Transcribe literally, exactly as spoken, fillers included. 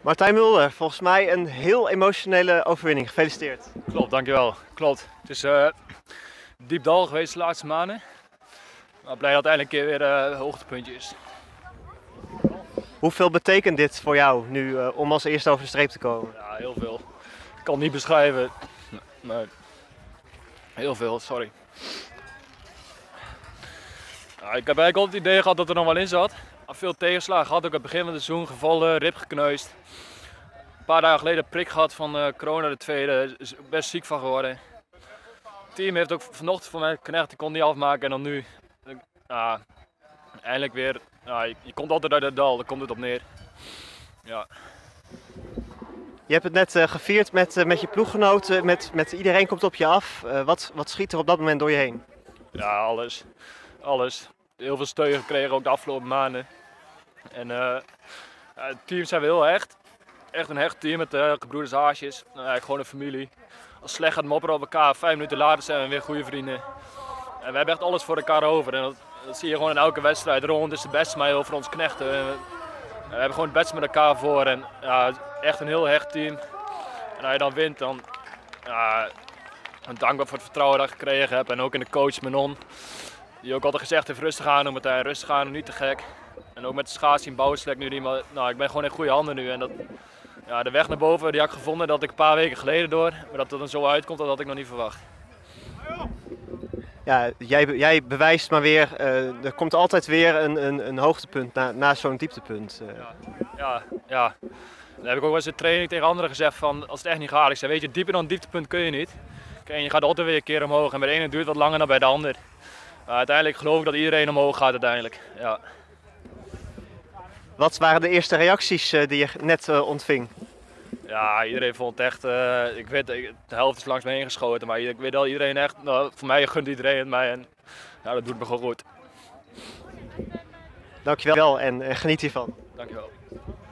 Martijn Mulder, volgens mij een heel emotionele overwinning. Gefeliciteerd. Klopt, dankjewel. Klopt. Het is uh, diep dal geweest de laatste maanden. Maar blij dat het eindelijk een keer weer uh, een hoogtepuntje is. Hoeveel betekent dit voor jou nu uh, om als eerste over de streep te komen? Ja, heel veel. Ik kan het niet beschrijven. Maar heel veel, sorry. Ja, ik heb eigenlijk altijd het idee gehad dat er nog wel in zat. Veel tegenslagen gehad, ook aan het begin van het seizoen gevallen, rib gekneusd. Een paar dagen geleden prik gehad van uh, corona de tweede, is best ziek van geworden. Het team heeft ook vanochtend voor mij geknecht, ik kon niet afmaken en dan nu. Uh, eindelijk weer, uh, je, je komt altijd uit het dal, daar komt het op neer. Ja. Je hebt het net uh, gevierd met, uh, met je ploeggenoten, met, met iedereen komt op je af. Uh, wat, wat schiet er op dat moment door je heen? Ja, alles. Alles. Heel veel steun gekregen ook de afgelopen maanden. En uh, het team zijn we heel hecht. Echt een hecht team met uh, gebroeders Haasjes. Nou, eigenlijk gewoon een familie. Als slecht gaat mopperen op elkaar, vijf minuten later zijn we weer goede vrienden. En we hebben echt alles voor elkaar over. En dat, dat zie je gewoon in elke wedstrijd. Ron is de beste, maar heel voor ons knechten. We, we hebben gewoon het beste met elkaar voor. En ja, echt een heel hecht team. En als je dan wint, dan ja, dankbaar voor het vertrouwen dat ik gekregen heb. En ook in de coach Menon. Die ook altijd gezegd heeft rustig aan doen Martijn, rustig aan doen, niet te gek. En ook met de schaats in Bouwenslek nu niet, maar nou, ik ben gewoon in goede handen nu. En dat, ja, de weg naar boven die had ik gevonden dat ik een paar weken geleden door. Maar dat het dan zo uitkomt, dat had ik nog niet verwacht. Ja, jij, jij bewijst maar weer, uh, er komt altijd weer een, een, een hoogtepunt na, na zo'n dieptepunt. Uh. Ja, ja, ja. Dan heb ik ook wel eens in training tegen anderen gezegd van als het echt niet gaat. Ik zei, weet je, dieper dan een dieptepunt kun je niet. En je gaat altijd weer een keer omhoog en bij de ene duurt het wat langer dan bij de ander. Maar uiteindelijk geloof ik dat iedereen omhoog gaat uiteindelijk. Ja. Wat waren de eerste reacties uh, die je net uh, ontving? Ja, iedereen vond het echt, uh, ik weet, de helft is langs me heen geschoten, maar ik weet dat iedereen echt, nou, voor mij gunt iedereen het mij en ja, dat doet me gewoon goed. Dankjewel en uh, geniet hiervan. Dankjewel.